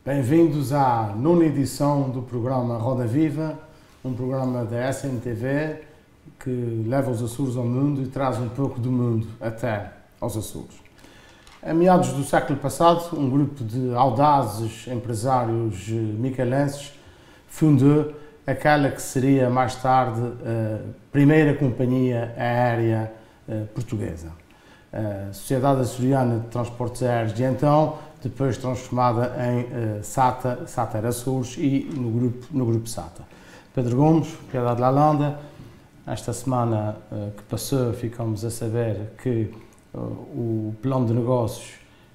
Bem-vindos à nona edição do programa Roda Viva, um programa da SNTV que leva os Açores ao mundo e traz um pouco do mundo até aos Açores. A meados do século passado, um grupo de audazes empresários micalenses fundou aquela que seria mais tarde a primeira companhia aérea portuguesa. A Sociedade Açoriana de Transportes Aéreos de então, depois transformada em SATA Açores e no grupo SATA. Pedro Gomes, Piedade de Lalanda, esta semana que passou ficamos a saber que o plano de negócios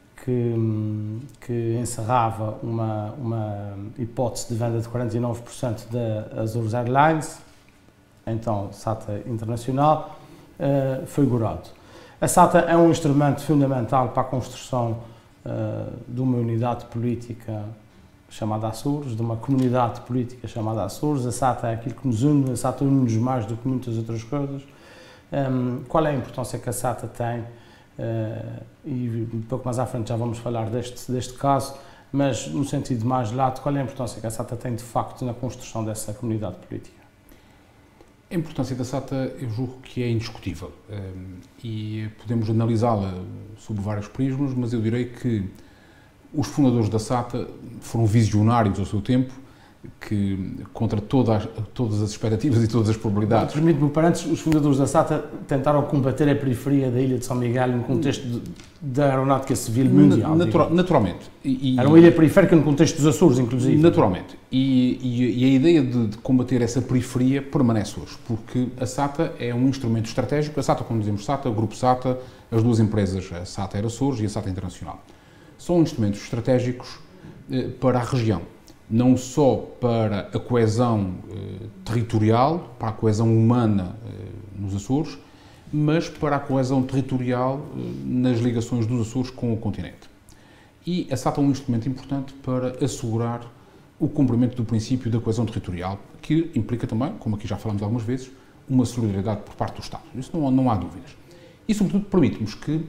que encerrava uma hipótese de venda de 49% da Azores Airlines, então SATA Internacional, foi gorado. A SATA é um instrumento fundamental para a construção de uma unidade política chamada Açores, de uma comunidade política chamada Açores. A SATA é aquilo que nos une, a SATA une-nos mais do que muitas outras coisas. Qual é a importância que a SATA tem? E um pouco mais à frente já vamos falar deste caso, mas no sentido mais lato, qual é a importância que a SATA tem de facto na construção dessa comunidade política? A importância da SATA eu julgo que é indiscutível e podemos analisá-la sob vários prismas, mas eu direi que os fundadores da SATA foram visionários ao seu tempo, que contra todas as expectativas e todas as probabilidades... Permite-me parênteses, os fundadores da SATA tentaram combater a periferia da ilha de São Miguel no contexto da aeronáutica civil mundial. Naturalmente. Era uma ilha periférica no contexto dos Açores, inclusive. Naturalmente. E a ideia de combater essa periferia permanece hoje, porque a SATA é um instrumento estratégico. A SATA, quando dizemos SATA, o Grupo SATA, as duas empresas, a SATA Açores e a SATA Internacional, são instrumentos estratégicos para a região. Não só para a coesão territorial, para a coesão humana nos Açores, mas para a coesão territorial nas ligações dos Açores com o continente. E a SATA é um instrumento importante para assegurar o cumprimento do princípio da coesão territorial, que implica também, como aqui já falamos algumas vezes, uma solidariedade por parte do Estado. Isso não há dúvidas. E, sobretudo, permite-nos que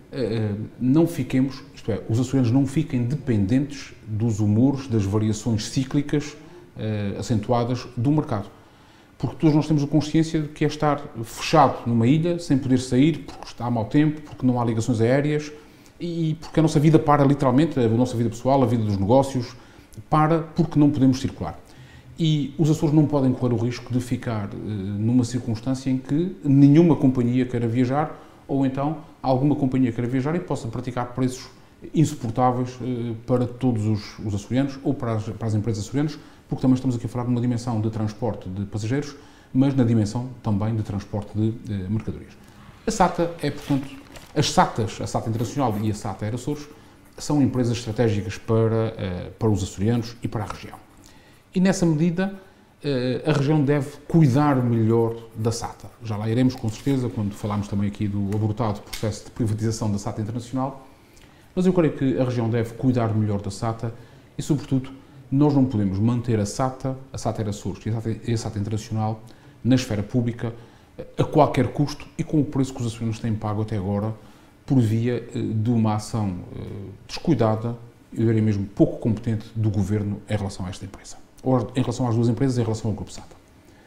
não fiquemos, isto é, os açorianos não fiquem dependentes dos humores, das variações cíclicas acentuadas do mercado. Porque todos nós temos a consciência de que é estar fechado numa ilha, sem poder sair, porque está a mau tempo, porque não há ligações aéreas e porque a nossa vida para literalmente, a nossa vida pessoal, a vida dos negócios, porque não podemos circular. E os Açores não podem correr o risco de ficar numa circunstância em que nenhuma companhia queira viajar ou então alguma companhia queira viajar e possa praticar preços insuportáveis para todos os açorianos ou para as empresas açorianas, porque também estamos aqui a falar de uma dimensão de transporte de passageiros, mas na dimensão também de transporte de mercadorias. A SATA é, portanto, as SATAs, a SATA Internacional e a SATA Açores, são empresas estratégicas para os açorianos e para a região. E nessa medida, a região deve cuidar melhor da SATA. Já lá iremos, com certeza, quando falarmos também aqui do abortado processo de privatização da SATA Internacional, mas eu creio que a região deve cuidar melhor da SATA e, sobretudo, nós não podemos manter a SATA Açores e a SATA Internacional na esfera pública a qualquer custo e com o preço que os açorianos têm pago até agora por via de uma ação descuidada, eu diria mesmo pouco competente, do Governo em relação a esta empresa. Ou em relação às duas empresas, em relação ao Grupo SATA.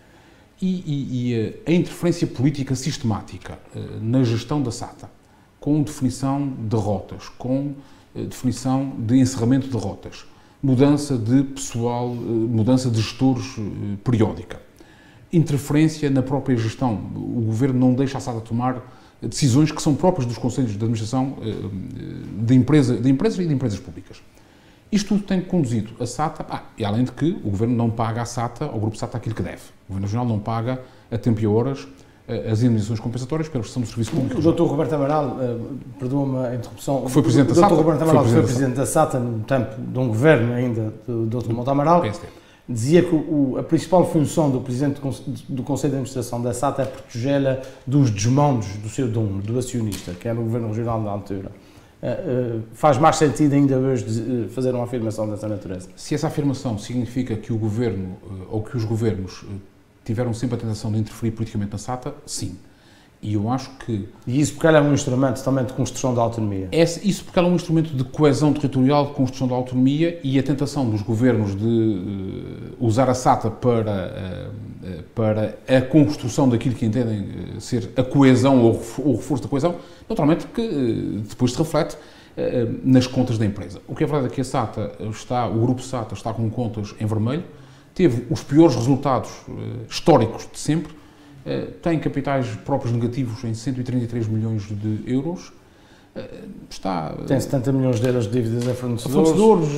E a interferência política sistemática na gestão da SATA, com definição de rotas, com definição de encerramento de rotas, mudança de pessoal, mudança de gestores periódica, interferência na própria gestão. O Governo não deixa a SATA tomar decisões que são próprias dos conselhos de administração de empresas e de empresas públicas. Isto tudo tem conduzido a SATA, e além de que o Governo não paga à SATA, ao Grupo SATA, aquilo que deve. O Governo Regional não paga a tempo e a horas as indenizações compensatórias pela prestação do serviço público. O Dr. Roberto Amaral, perdoa-me a interrupção, foi Presidente da SATA. O Dr. Roberto Amaral foi Presidente da SATA no tempo de um Governo ainda do Dr. Monte Amaral, dizia que a principal função do Presidente do Conselho de Administração da SATA é protegê-la dos desmandos do seu dono, do acionista, que era o Governo Regional da altura. Faz mais sentido ainda hoje fazer uma afirmação dessa natureza? Se essa afirmação significa que o Governo ou que os Governos tiveram sempre a tentação de interferir politicamente na SATA, sim. E eu acho que... E isso porque ela é um instrumento também de construção da autonomia. Isso porque ela é um instrumento de coesão territorial, de construção da autonomia, e a tentação dos governos de usar a SATA para a construção daquilo que entendem ser a coesão ou o reforço da coesão, naturalmente que depois se reflete nas contas da empresa. O que é verdade é que a SATA o grupo SATA está com contas em vermelho, teve os piores resultados históricos de sempre, tem capitais próprios negativos em 133 milhões de euros, tem 70 milhões de euros de dívidas a fornecedores.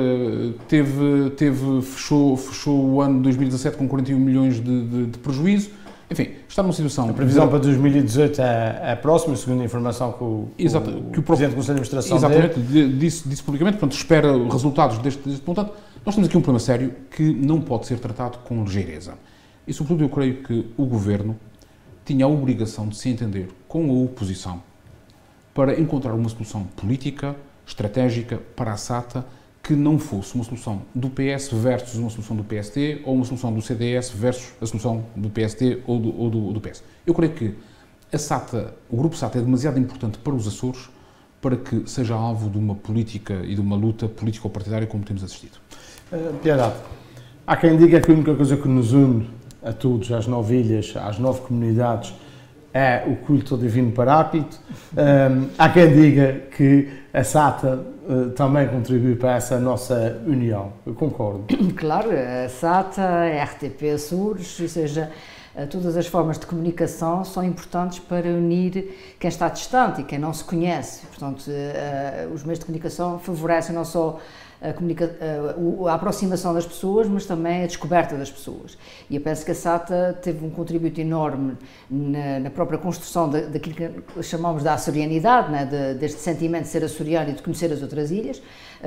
Fechou o ano de 2017 com 41 milhões de prejuízo. Enfim, está numa situação... A previsão para 2018 é próxima, segundo a informação que o Presidente do Conselho de Administração disse publicamente, portanto, espera resultados deste montante. Nós temos aqui um problema sério que não pode ser tratado com ligeireza. E, sobretudo, eu creio que o Governo tinha a obrigação de se entender com a oposição para encontrar uma solução política, estratégica para a SATA que não fosse uma solução do PS versus uma solução do PST ou uma solução do CDS versus a solução do PST ou do PS. Eu creio que a SATA, o grupo SATA é demasiado importante para os Açores para que seja alvo de uma política e de uma luta político-partidária como temos assistido. Piedade, há quem diga que a única coisa que nos une a todos, às 9 ilhas, às 9 comunidades, é o culto ao Divino Paráclito. Há quem diga que a SATA também contribui para essa nossa união. Eu concordo. Claro, a SATA, a RTP Açores, ou seja, todas as formas de comunicação são importantes para unir quem está distante e quem não se conhece. Portanto, os meios de comunicação favorecem não só a aproximação das pessoas, mas também a descoberta das pessoas. E eu penso que a SATA teve um contributo enorme na própria construção daquilo que chamamos de açorianidade, né? Deste sentimento de ser açoriano e de conhecer as outras ilhas.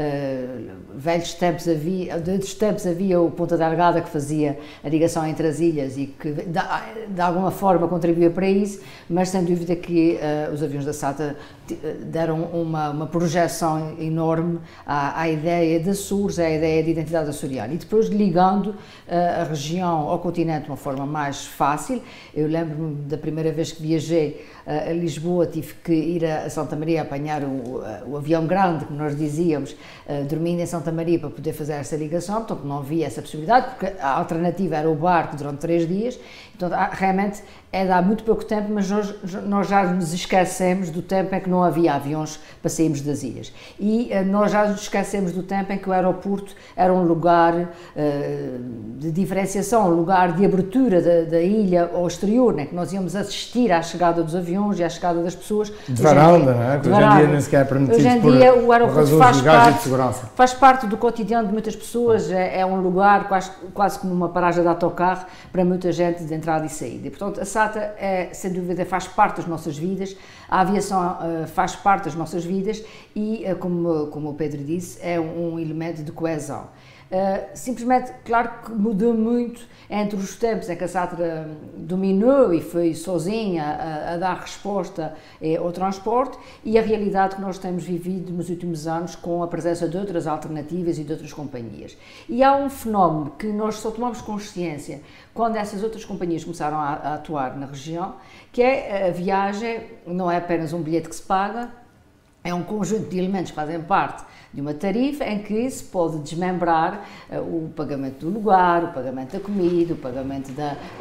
Velhos tempos havia o Ponta da Algada que fazia a ligação entre as ilhas e que de alguma forma contribuía para isso, mas sem dúvida que os aviões da SATA deram uma projeção enorme à ideia de Açores, à ideia de identidade açoriana, e depois ligando a região ao continente de uma forma mais fácil. Eu lembro-me da primeira vez que viajei a Lisboa, tive que ir a Santa Maria apanhar o avião grande, como nós dizíamos, dormindo em Santa Maria para poder fazer essa ligação, portanto não havia essa possibilidade, porque a alternativa era o barco durante 3 dias, então realmente é de há muito pouco tempo, mas nós já nos esquecemos do tempo em que não havia aviões para sairmos das ilhas. E nós já nos esquecemos do tempo em que o aeroporto era um lugar de diferenciação, um lugar de abertura da ilha ao exterior, né? Que nós íamos assistir à chegada dos aviões e à chegada das pessoas. De varanda, não é? Que hoje em dia nem sequer é permitido. Hoje em dia o aeroporto faz parte do cotidiano de muitas pessoas, é um lugar quase como uma paragem de autocarro para muita gente de entrada e saída. E, portanto, a SATA, sem dúvida, faz parte das nossas vidas, a aviação faz parte das nossas vidas e, como o Pedro disse, é um elemento de coesão. Simplesmente, claro que mudou muito entre os tempos em que a SATA dominou e foi sozinha a dar resposta ao transporte e a realidade que nós temos vivido nos últimos anos com a presença de outras alternativas e de outras companhias. E há um fenómeno que nós só tomamos consciência quando essas outras companhias começaram a atuar na região, que é a viagem, não é apenas um bilhete que se paga, é um conjunto de elementos que fazem parte de uma tarifa em que se pode desmembrar o pagamento do lugar, o pagamento da comida, o pagamento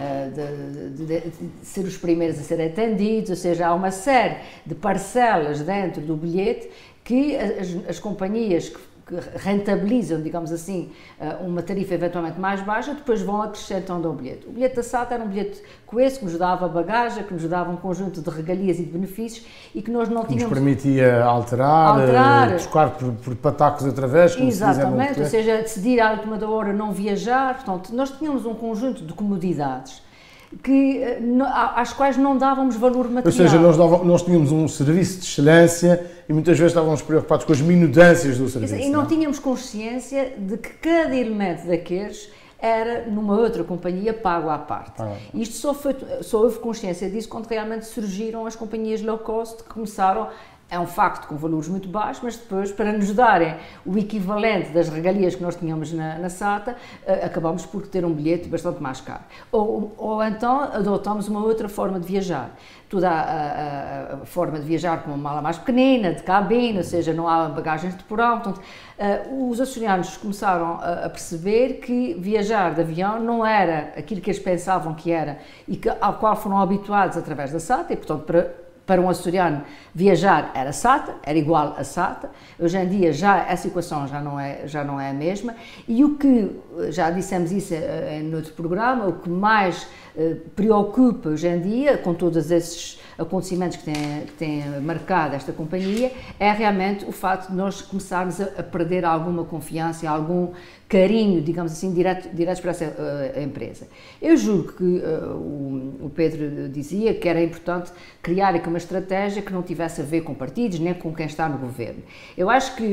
de ser os primeiros a serem atendidos, ou seja, há uma série de parcelas dentro do bilhete que as companhias que rentabilizam, digamos assim, uma tarifa eventualmente mais baixa, depois vão acrescentando ao bilhete. O bilhete da SATA era um bilhete coeso, que nos dava bagagem, que nos dava um conjunto de regalias e de benefícios e que nós não tínhamos... Nos permitia alterar trocar por patacos outra vez, como exatamente, ou seja, decidir à última da hora não viajar, portanto, nós tínhamos um conjunto de comodidades às quais não dávamos valor material. Ou seja, nós tínhamos um serviço de excelência e muitas vezes estávamos preocupados com as minudâncias do serviço. E não tínhamos consciência de que cada elemento daqueles era numa outra companhia pago à parte. Isto só houve consciência disso quando realmente surgiram as companhias low cost que começaram é um facto com valores muito baixos, mas depois, para nos darem o equivalente das regalias que nós tínhamos na SATA, acabamos por ter um bilhete bastante mais caro. Ou então adotamos uma outra forma de viajar. Toda a forma de viajar com uma mala mais pequenina, de cabine, ou seja, não há bagagens de porão. Portanto, os açorianos começaram a perceber que viajar de avião não era aquilo que eles pensavam que era e ao qual foram habituados através da SATA, e, portanto, para um açoriano, viajar era SATA, era igual a SATA. Hoje em dia essa equação já não é a mesma. E o que, já dissemos isso em outro programa, o que mais preocupa hoje em dia, com todos esses acontecimentos que têm marcado esta companhia, é realmente o facto de nós começarmos a perder alguma confiança e algum carinho, digamos assim, diretos para essa empresa. Eu julgo que o Pedro dizia que era importante criar aqui uma estratégia que não tivesse a ver com partidos, nem com quem está no governo. Eu acho que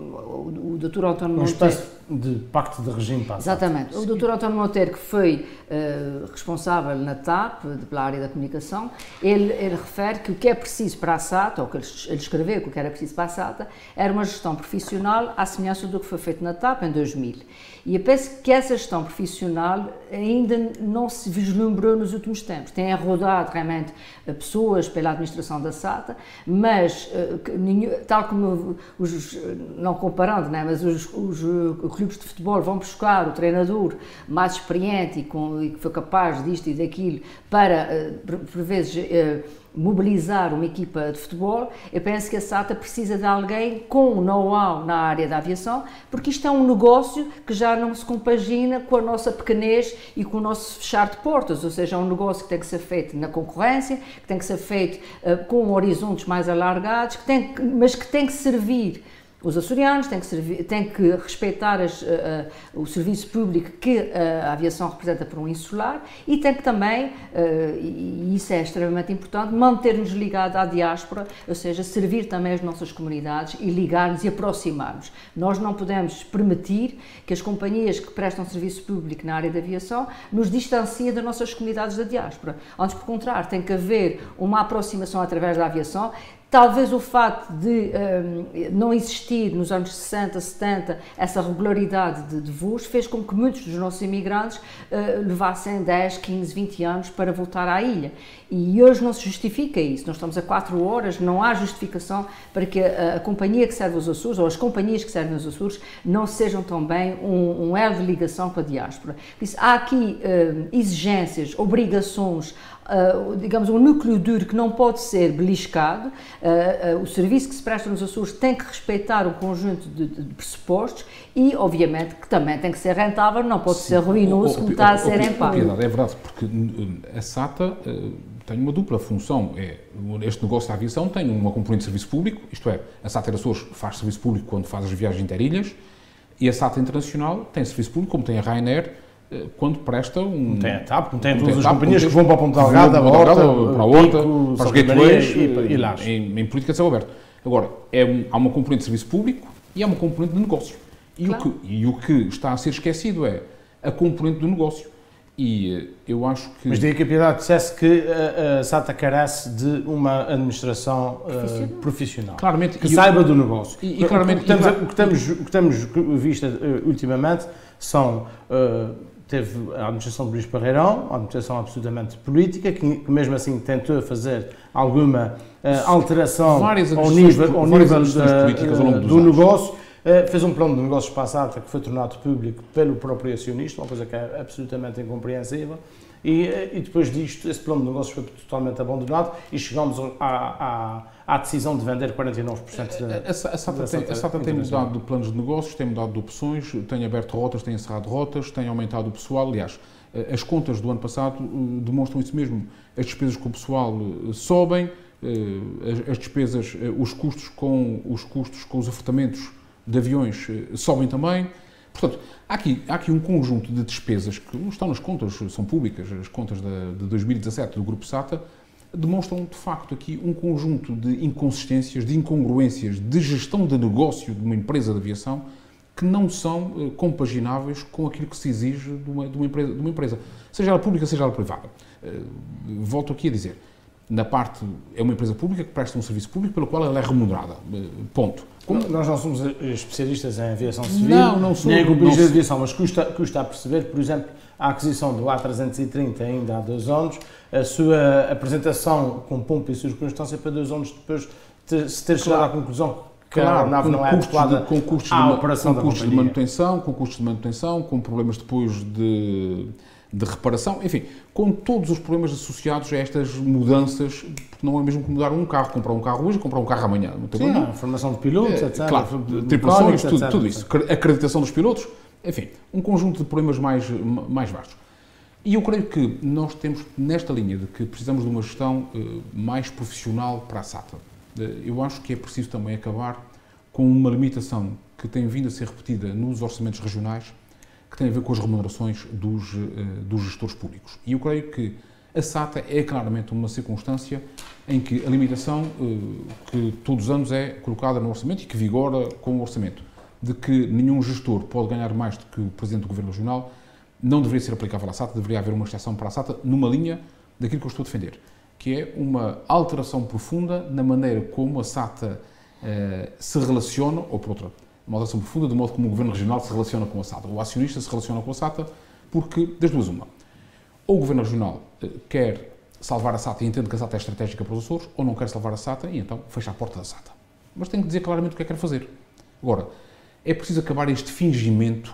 o Dr. António Monteiro... Uma espécie de pacto de regime para a SATA. Exatamente. O Dr. António Monteiro, que foi responsável na TAP, pela área da comunicação, ele refere que o que é preciso para a SATA, ou que ele escreveu que o que era preciso para a SATA, era uma gestão profissional à semelhança do que foi feito na TAP em 2000. E eu penso que essa gestão profissional ainda não se vislumbrou nos últimos tempos. Tem rodado realmente pessoas pela administração da SATA, mas, tal como não comparando, né, mas os clubes de futebol vão buscar o treinador mais experiente e que foi capaz disto e daquilo para, por vezes, mobilizar uma equipa de futebol, eu penso que a SATA precisa de alguém com know-how na área da aviação, porque isto é um negócio que já não se compagina com a nossa pequenez e com o nosso fechar de portas, ou seja, é um negócio que tem que ser feito na concorrência, que tem que ser feito com horizontes mais alargados, mas que tem que servir os açorianos, tem que respeitar o serviço público que a aviação representa para um insular e tem que também, e isso é extremamente importante, manter-nos ligados à diáspora, ou seja, servir também as nossas comunidades e ligar-nos e aproximar-nos. Nós não podemos permitir que as companhias que prestam serviço público na área da aviação nos distanciem das nossas comunidades da diáspora. Antes, pelo contrário, tem que haver uma aproximação através da aviação. Talvez o facto de não existir nos anos 60, 70 essa regularidade de voos fez com que muitos dos nossos imigrantes levassem 10, 15, 20 anos para voltar à ilha. E hoje não se justifica isso. Nós estamos a 4 horas, não há justificação para que a companhia que serve os Açores ou as companhias que servem os Açores não sejam também um elo de ligação com a diáspora. Por isso, há aqui exigências, obrigações, digamos, um núcleo duro que não pode ser beliscado. O serviço que se presta nos Açores tem que respeitar um conjunto de pressupostos e, obviamente, que também tem que ser rentável, não pode ser ruinoso como está a ser em Pá. É verdade, porque a SATA tem uma dupla função. Este negócio da aviação tem uma componente de serviço público, isto é, a SATA Açores faz serviço público quando faz as viagens interilhas, e a SATA Internacional tem serviço público, como tem a Ryanair, quando presta um... Tem a TAP, tem todas as companhias que vão para a Ponta Delgada, para a Horta, para os gateways e lá. Em política de céu aberto. Agora, há uma componente de serviço público e há uma componente de negócios. Claro. E o que está a ser esquecido é a componente do negócio. E eu acho que... Mas daí que a Piedade dissesse que a SATA carece de uma administração profissional. Claramente. Que saiba do negócio. E claramente... O que temos visto ultimamente são... Teve a administração de Luís Parreirão, uma administração absolutamente política, que mesmo assim tentou fazer alguma alteração ao nível do negócio. Fez um plano de negócios para a SATA que foi tornado público pelo próprio acionista, uma coisa que é absolutamente incompreensível. E depois disto, esse plano de negócios foi totalmente abandonado e chegamos à decisão de vender 49% A SATA tem mudado de planos de negócios, tem mudado de opções, tem aberto rotas, tem encerrado rotas, tem aumentado o pessoal. Aliás, as contas do ano passado demonstram isso mesmo. As despesas com o pessoal sobem, as despesas, os custos com os ofertamentos de aviões sobem também. Portanto, há aqui um conjunto de despesas que estão nas contas, são públicas, as contas de 2017 do Grupo SATA, demonstram de facto aqui um conjunto de inconsistências, de incongruências, de gestão de negócio de uma empresa de aviação que não são compagináveis com aquilo que se exige de uma empresa, seja ela pública, seja ela privada. Volto aqui a dizer, na parte, é uma empresa pública que presta um serviço público pelo qual ela é remunerada. Ponto. Nós não somos especialistas em aviação civil, não somos, nem grupos de aviação, mas custa a perceber, por exemplo, a aquisição do A330 ainda há 2 anos, a sua apresentação com pompa e circunstância para 2 anos depois se ter chegado à conclusão que a nave não é adequada à operação da companhia. Com custos de manutenção, com problemas depois de reparação, enfim, com todos os problemas associados a estas mudanças, porque não é mesmo que mudar um carro, comprar um carro hoje e comprar um carro amanhã. Sim, a formação de pilotos, etc. Claro, tripulações, tudo isso. Acreditação dos pilotos, enfim, um conjunto de problemas mais vastos. E eu creio que nós temos nesta linha de que precisamos de uma gestão mais profissional para a SATA. Eu acho que é preciso também acabar com uma limitação que tem vindo a ser repetida nos orçamentos regionais, que tem a ver com as remunerações dos gestores públicos. E eu creio que a SATA é claramente uma circunstância em que a limitação que todos os anos é colocada no orçamento e que vigora com o orçamento, de que nenhum gestor pode ganhar mais do que o Presidente do Governo Regional, não deveria ser aplicável à SATA, deveria haver uma exceção para a SATA numa linha daquilo que eu estou a defender, que é uma alteração profunda na maneira como a SATA se relaciona, ou por outra, uma alteração profunda do modo como o Governo Regional se relaciona com a SATA. O acionista se relaciona com a SATA porque, das duas uma, ou o Governo Regional quer salvar a SATA e entende que a SATA é estratégica para os Açores, ou não quer salvar a SATA e então fecha a porta da SATA. Mas tem que dizer claramente o que é que quer fazer. Agora, é preciso acabar este fingimento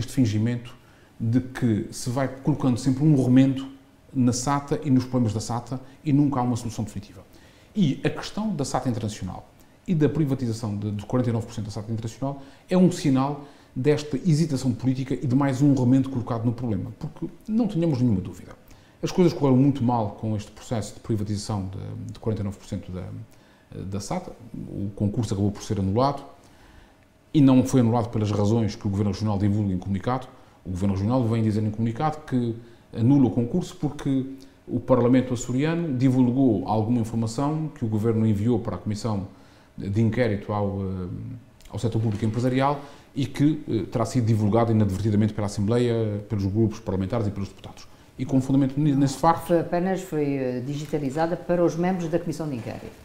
de que se vai colocando sempre um remendo na SATA e nos problemas da SATA e nunca há uma solução definitiva. E a questão da SATA Internacional e da privatização de 49% da SATA Internacional é um sinal desta hesitação política e de mais um remendo colocado no problema, porque não tenhamos nenhuma dúvida. As coisas correram muito mal com este processo de privatização de 49% da SATA, o concurso acabou por ser anulado e não foi anulado pelas razões que o Governo Regional divulga em comunicado. O Governo Regional vem dizer em comunicado que anula o concurso porque o Parlamento açoriano divulgou alguma informação que o Governo enviou para a Comissão de Inquérito ao setor público empresarial e que terá sido divulgada inadvertidamente pela Assembleia, pelos grupos parlamentares e pelos deputados. E com fundamento nesse facto... Foi digitalizada para os membros da Comissão de Inquérito.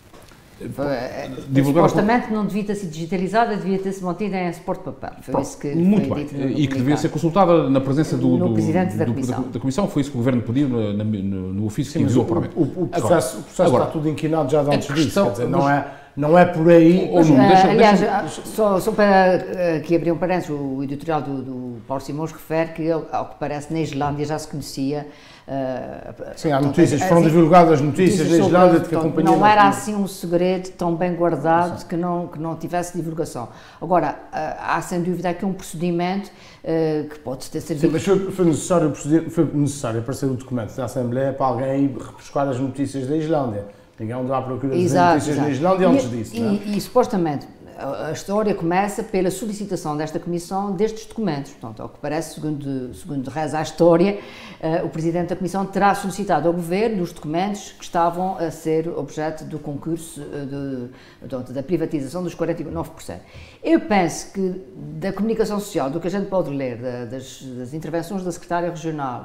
Supostamente não devia ter sido digitalizada, devia ter-se mantido em suporte de papel. Foi isso que muito foi bem. dito no e que devia ser consultada na presença do Presidente da Comissão. Foi isso que o Governo pediu no ofício que enviou ao Parlamento. O processo está tudo inquinado já de antes disso, quer dizer, não é por aí... Aliás, só para aqui abrir um parênteses, o editorial do Paulo Simões refere que, ao que parece, na Islândia já se conhecia... Sim, há notícias, foram divulgadas notícias da Islândia de que a companhia... Não era assim um segredo tão bem guardado que não tivesse divulgação. Agora, há sem dúvida aqui um procedimento que pode ter servido... Sim, mas foi necessário aparecer o documento da Assembleia para alguém ir repescar as notícias da Islândia. Ninguém andou à procura das notícias da Islândia antes disso, não é? E supostamente, a história começa pela solicitação desta Comissão destes documentos. Portanto, ao que parece, segundo reza a história, o Presidente da Comissão terá solicitado ao Governo os documentos que estavam a ser objeto do concurso da privatização dos 49%. Eu penso que da comunicação social, do que a gente pode ler, das intervenções da Secretária Regional,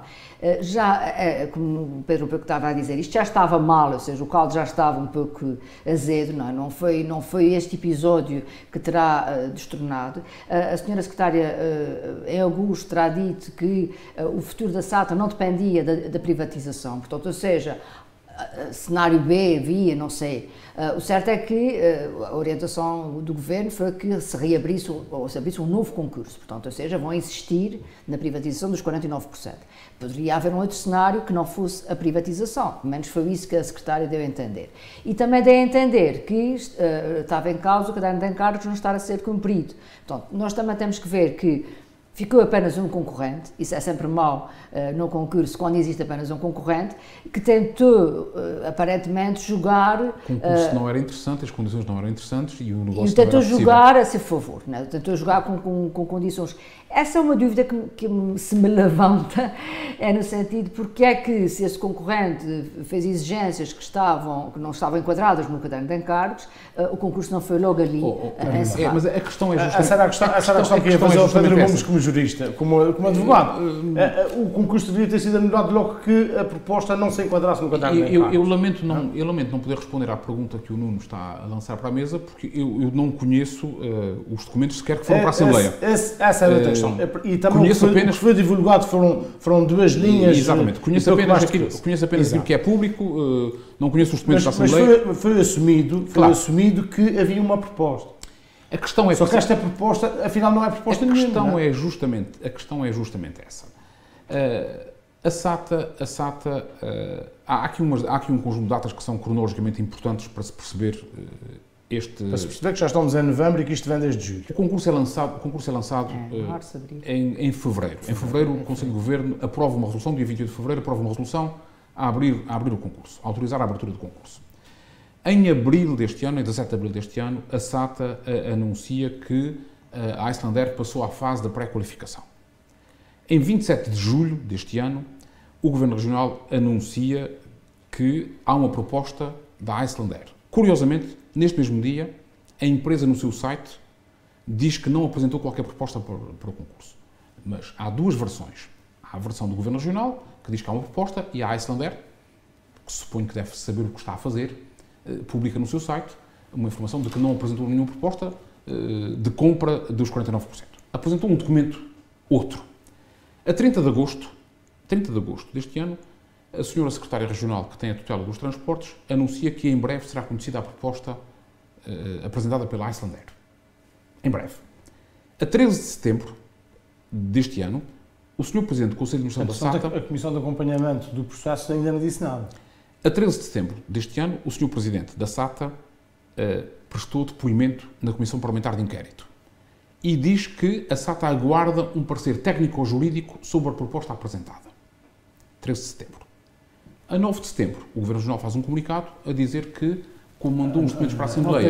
como o Pedro estava a dizer, isto já estava mal, ou seja, o caldo já estava um pouco azedo, não foi este episódio que terá destornado. A senhora Secretária em Augusto terá dito que o futuro da SATA não dependia da privatização, portanto, ou seja, cenário B havia, não sei. O certo é que a orientação do Governo foi que se reabrisse ou se abrisse um novo concurso, portanto, ou seja, vão insistir na privatização dos 49%. Poderia haver um outro cenário que não fosse a privatização, pelo menos foi isso que a Secretária deu a entender. E também deu a entender que estava em causa o caderno de encargos não estar a ser cumprido. Portanto, nós também temos que ver que ficou apenas um concorrente, isso é sempre mau no concurso, quando existe apenas um concorrente, que tentou, aparentemente, jogar... O concurso não era interessante, as condições não eram interessantes e o negócio não era tentou jogar a seu favor, né? Tentou jogar com condições... Essa é uma dúvida que se me levanta, é no sentido, porque é que se esse concorrente fez exigências que não estavam enquadradas no caderno de encargos, o concurso não foi logo ali encerrado. Mas a questão é justamente... Essa era a questão que ia fazer o Pedro Gomes como jurista, como advogado. O concurso deveria ter sido anulado logo que a proposta não se enquadrasse no caderno de encargos. Eu lamento não poder responder à pergunta que o Nuno está a lançar para a mesa, porque eu não conheço os documentos sequer que foram para a Assembleia. Essa é outra questão. E também o que foi divulgado foram 2 linhas. Exatamente. Conheço apenas aquilo que é público, não conheço os documentos da Assembleia. Mas foi assumido que havia uma proposta. A questão é só que esta proposta, afinal, não é proposta nenhuma. A questão é justamente essa. A SATA há aqui um conjunto de datas que são cronologicamente importantes para se perceber Para se perceber que já estamos em novembro e que isto vem desde julho. O concurso é lançado em fevereiro. Em fevereiro, o Conselho de Governo aprova uma resolução, dia 28 de fevereiro, aprova uma resolução a abrir o concurso, a autorizar a abertura do concurso. Em abril deste ano, em 17 de abril deste ano, a SATA anuncia que a Icelandair passou à fase da pré-qualificação. Em 27 de julho deste ano, o Governo Regional anuncia que há uma proposta da Icelandair. Curiosamente, neste mesmo dia, a empresa no seu site diz que não apresentou qualquer proposta para o concurso. Mas há 2 versões. Há a versão do Governo Regional, que diz que há uma proposta, e a Icelandair, que suponho que deve saber o que está a fazer, publica no seu site uma informação de que não apresentou nenhuma proposta de compra dos 49%. Apresentou um documento outro. A 30 de agosto deste ano, a senhora Secretária Regional, que tem a tutela dos transportes, anuncia que em breve será conhecida a proposta apresentada pela Icelandair. Em breve. A 13 de setembro deste ano, o Sr. Presidente do Conselho de Administração da SATA... A Comissão de Acompanhamento do processo ainda não disse nada. A 13 de setembro deste ano, o Sr. Presidente da SATA prestou depoimento na Comissão Parlamentar de Inquérito e diz que a SATA aguarda um parecer técnico-jurídico sobre a proposta apresentada. 13 de setembro. A 9 de setembro, o Governo Regional faz um comunicado a dizer que, como mandou uns documentos para a Assembleia...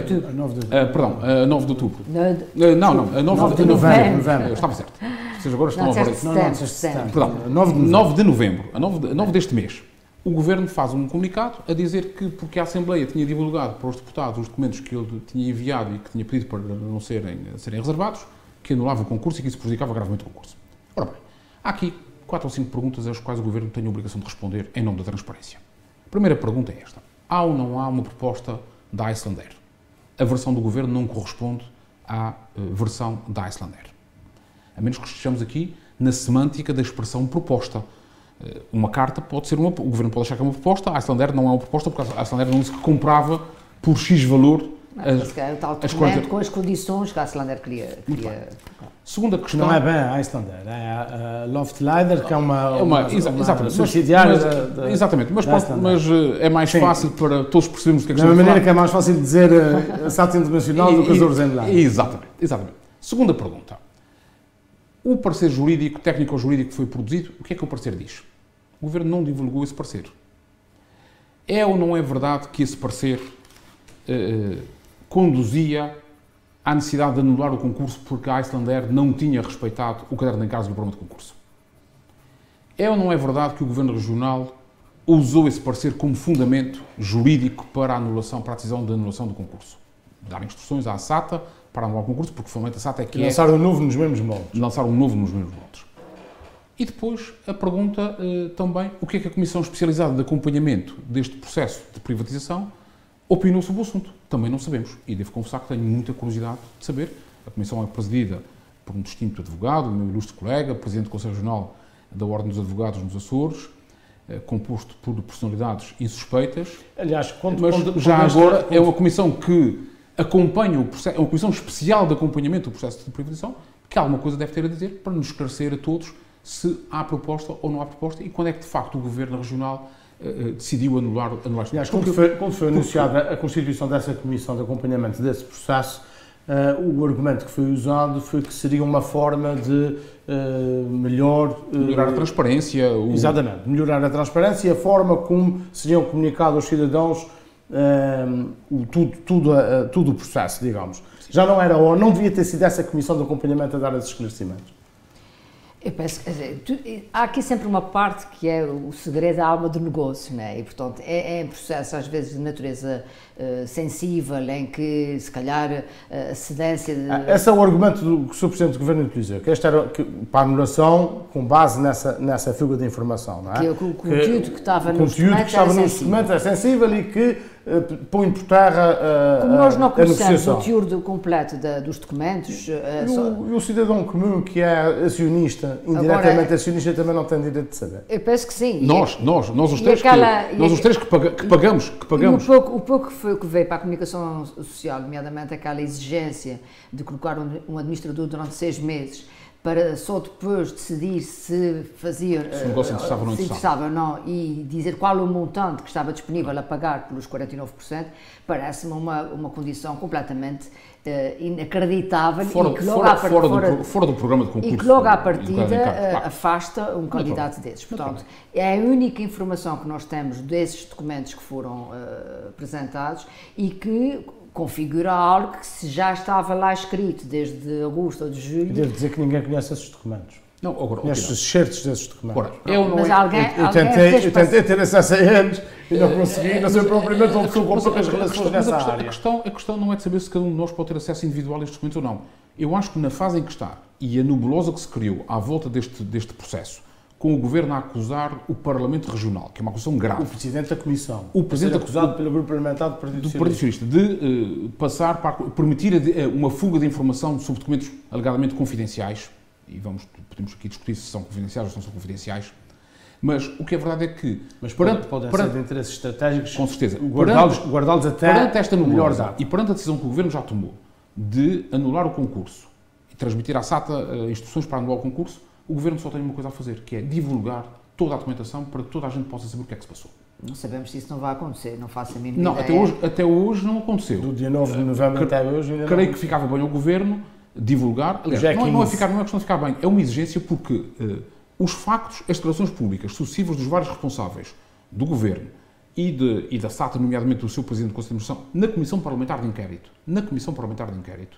A 9 de outubro. A 9 de novembro. Estava certo. Vocês agora estão a ver. Perdão, 9 de novembro. A 9 deste mês. O Governo faz um comunicado a dizer que, porque a Assembleia tinha divulgado para os deputados os documentos que ele tinha enviado e que tinha pedido para não serem reservados, que anulava o concurso e que isso prejudicava gravemente o concurso. Ora bem, há aqui 4 ou 5 perguntas às quais o Governo tem a obrigação de responder em nome da transparência. A primeira pergunta é esta. Há ou não há uma proposta da Icelandair? A versão do Governo não corresponde à versão da Icelandair. A menos que estejamos aqui na semântica da expressão proposta. Uma carta pode ser o Governo pode achar que é uma proposta, a Icelandair não é uma proposta, porque a Icelandair não disse que comprava por X valor com as condições que a Icelandair queria. Segunda questão... Não é bem a Icelandair, é a Loftleider, que é uma subsidiária da... Exatamente, mas é mais fácil para todos percebermos o que é que estamos a falar. Da maneira que é mais fácil dizer a SATA Internacional do que a Zorzendland. Exatamente. Segunda pergunta. O parecer jurídico, técnico-jurídico que foi produzido, o que é que o parecer diz? O Governo não divulgou esse parecer. É ou não é verdade que esse parecer conduzia à necessidade de anular o concurso porque a Icelandair não tinha respeitado o caderno de encargos do programa de concurso? É ou não é verdade que o Governo Regional usou esse parecer como fundamento jurídico para a decisão de anulação do concurso? Dar instruções à SATA para anular o concurso, porque finalmente a SATA é que lançar um novo nos mesmos moldes. Lançar um novo nos mesmos moldes. E depois a pergunta também, o que é que a Comissão Especializada de Acompanhamento deste processo de privatização opinou sobre o assunto? Também não sabemos. E devo confessar que tenho muita curiosidade de saber. A Comissão é presidida por um distinto advogado, o meu ilustre colega, Presidente do Conselho Regional da Ordem dos Advogados nos Açores, composto por personalidades insuspeitas. Aliás, agora é uma comissão que acompanha o processo, é uma comissão especial de acompanhamento do processo de privatização, que alguma coisa deve ter a dizer para nos esclarecer a todos se há proposta ou não há proposta e quando é que, de facto, o Governo Regional decidiu anular este processo. Aliás, quando foi anunciada a constituição dessa comissão de acompanhamento desse processo, o argumento que foi usado foi que seria uma forma de melhorar a transparência. Exatamente, melhorar a transparência e a forma como seriam comunicados aos cidadãos tudo o processo, digamos. Já não era, ou não devia ter sido essa comissão de acompanhamento a dar esses esclarecimentos? Eu penso, há aqui sempre uma parte que é o segredo da alma do negócio, né? E portanto é um processo às vezes de natureza sensível, em que se calhar a cedência de... Esse é o argumento que o Sr. Presidente do Governo utilizou, que este era para a anulação com base nessa fuga de informação, não é? Que o conteúdo que estava nos documentos é sensível e que põe por terra como nós não conhecemos negociação. o teor completo dos documentos... E o cidadão comum que é acionista, indiretamente acionista, também não tem direito de saber. Eu penso que sim. Nós os três que pagamos. O pouco que veio para a comunicação social, nomeadamente aquela exigência de colocar um administrador durante 6 meses, para só depois decidir se fazia... Se o negócio interessava ou não, e dizer qual o montante que estava disponível a pagar pelos 49%, parece-me uma condição completamente inacreditável fora do programa de concurso. E que logo à partida afasta um candidato desses. Portanto, é a única informação que nós temos desses documentos que foram apresentados e que configura algo que já estava lá escrito desde agosto ou de julho. Devo dizer que ninguém conhece esses documentos. Não, agora, conhece os certos desses documentos. Eu tentei ter acesso a eles e não consegui, não sei propriamente uma pessoa com poucas relações nessa área. A questão não é de saber se cada um de nós pode ter acesso individual a estes documentos ou não. Eu acho que na fase em que está e a nebulosa que se criou à volta deste processo, com o Governo a acusar o Parlamento Regional, que é uma acusação grave. O Presidente da Comissão. O Presidente acusado pelo Grupo Parlamentar do Partido Socialista. De passar para permitir uma fuga de informação sobre documentos alegadamente confidenciais, e podemos aqui discutir se são confidenciais ou se não são confidenciais, mas o que é verdade é que... Mas podem ser de interesses estratégicos. Com certeza. Guardá-los até perante esta nebulosa e perante a decisão que o Governo já tomou de anular o concurso e transmitir à SATA instruções para anular o concurso, o Governo só tem uma coisa a fazer, que é divulgar toda a documentação para que toda a gente possa saber o que é que se passou. Não sabemos se isso não vai acontecer, não faço a mínima ideia. Não, até hoje não aconteceu. Do dia 9 de novembro até hoje ainda creio que ficava bem ao Governo divulgar. Aliás, não é questão de ficar bem, é uma exigência porque os factos, as declarações públicas sucessivas dos vários responsáveis do Governo e da SATA, nomeadamente do seu Presidente do Conselho de Administração, na Comissão Parlamentar de Inquérito,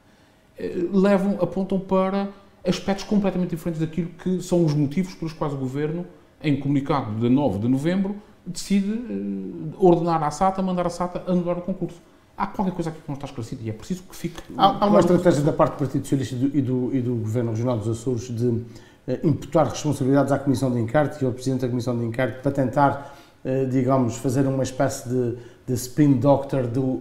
apontam para aspectos completamente diferentes daquilo que são os motivos pelos quais o Governo, em comunicado de 9 de novembro, decide ordenar à SATA, mandar a SATA anular o concurso. Há qualquer coisa aqui que não está esclarecida e é preciso que fique... Há uma estratégia da parte do Partido Socialista e do Governo Regional dos Açores de imputar responsabilidades à Comissão de Inquérito e ao Presidente da Comissão de Inquérito para tentar, digamos, fazer uma espécie de spin doctor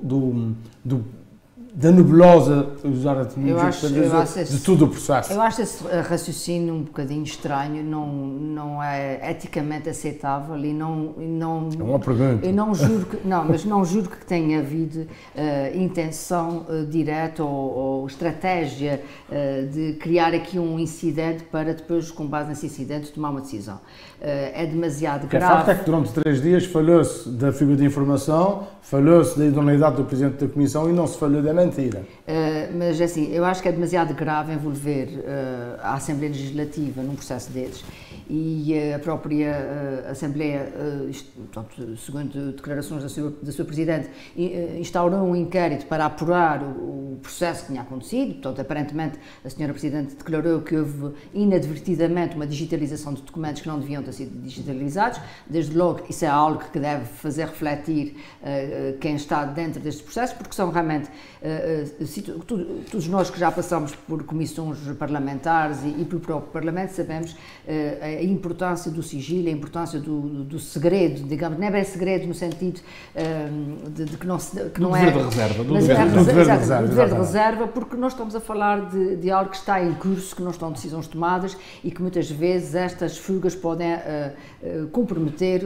da nebulosa, usar a terminologia, de todo o processo. Eu acho esse raciocínio um bocadinho estranho, não é eticamente aceitável e não é uma pergunta. Eu não juro que tenha havido intenção direta ou estratégia de criar aqui um incidente para depois, com base nesse incidente, tomar uma decisão. É demasiado grave. O facto é que durante 3 dias falhou-se da figura de informação, falhou-se da idoneidade do Presidente da Comissão e não se falhou da mentira. Mas assim, eu acho que é demasiado grave envolver a Assembleia Legislativa num processo desses e a própria Assembleia, portanto, segundo declarações da sua Presidente, instaurou um inquérito para apurar o processo que tinha acontecido. Portanto, aparentemente, a Sra. Presidente declarou que houve inadvertidamente uma digitalização de documentos que não deviam ter sido digitalizados. Desde logo, isso é algo que deve fazer refletir quem está dentro deste processo, porque são realmente todos nós que já passamos por comissões parlamentares e pelo próprio Parlamento sabemos a importância do sigilo, a importância do segredo, digamos, não é bem segredo no sentido de que não é... Do dever de reserva, porque nós estamos a falar de algo que está em curso, que não estão decisões tomadas e que muitas vezes estas fugas podem comprometer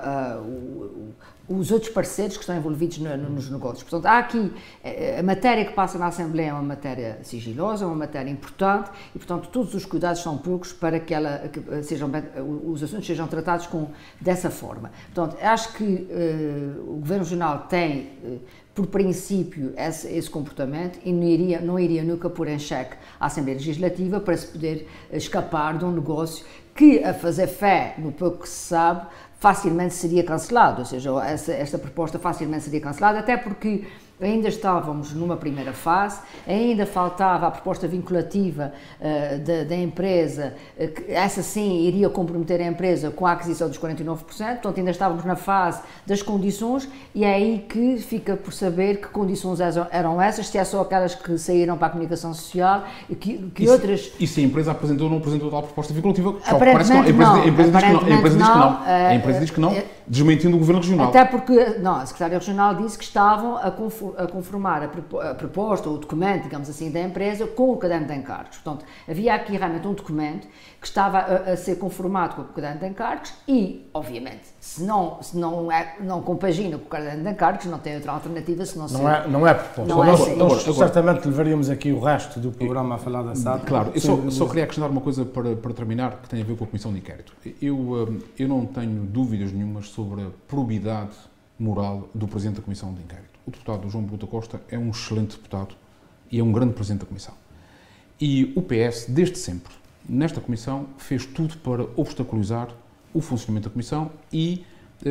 os outros parceiros que estão envolvidos nos negócios. Portanto, há aqui, a matéria que passa na Assembleia é uma matéria sigilosa, uma matéria importante e, portanto, todos os cuidados são poucos para que os assuntos sejam tratados dessa forma. Portanto, acho que o Governo Regional tem, por princípio, esse comportamento e não iria nunca pôr em xeque a Assembleia Legislativa para se poder escapar de um negócio que, a fazer fé no pouco que se sabe, facilmente seria cancelado, ou seja, esta proposta facilmente seria cancelada, até porque ainda estávamos numa primeira fase, ainda faltava a proposta vinculativa da empresa, que essa sim iria comprometer a empresa com a aquisição dos 49%, portanto ainda estávamos na fase das condições e é aí que fica por saber que condições eram essas, se é só aquelas que saíram para a comunicação social e que outras... E se a empresa apresentou ou não apresentou tal proposta vinculativa? Aparentemente não. A empresa diz que não, desmentindo o Governo Regional. Até porque, não, a Secretária Regional disse que estavam a conformar a proposta, ou o documento, digamos assim, da empresa com o caderno de encargos. Portanto, havia aqui realmente um documento que estava a ser conformado com o caderno de encargos e, obviamente, se não compagina com o caderno de encargos, não tem outra alternativa se não ser... Não é proposta. Nós certamente levaríamos aqui o resto do programa a falar da SATA. Claro, eu só queria acrescentar uma coisa para terminar, que tem a ver com a Comissão de Inquérito. Eu não tenho dúvidas nenhumas sobre a probidade moral do Presidente da Comissão de Inquérito. O deputado João Bruta Costa é um excelente deputado e é um grande Presidente da Comissão. E o PS, desde sempre, nesta Comissão, fez tudo para obstaculizar o funcionamento da Comissão e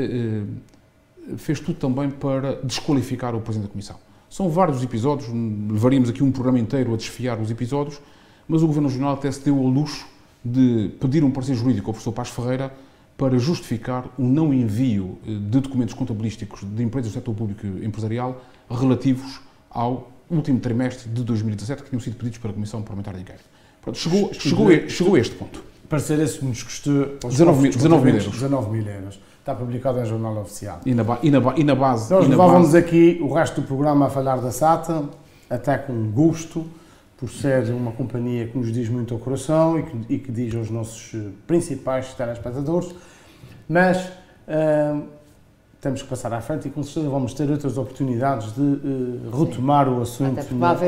fez tudo também para desqualificar o Presidente da Comissão. São vários episódios, levaríamos aqui um programa inteiro a desfiar os episódios, mas o Governo Regional até se deu ao luxo de pedir um parecer jurídico ao professor Paz Ferreira para justificar o não envio de documentos contabilísticos de empresas do setor público empresarial relativos ao último trimestre de 2017, que tinham sido pedidos pela Comissão Parlamentar de Inquérito. Pronto, chegou a este ponto. Parecer esse que nos custou 19 mil euros. Está publicado em Jornal Oficial. E na base... Nós levávamos aqui o resto do programa a falar da SATA, até com gosto, por ser uma companhia que nos diz muito ao coração e que diz aos nossos principais telespectadores, mas temos que passar à frente e com certeza vamos ter outras oportunidades de retomar o assunto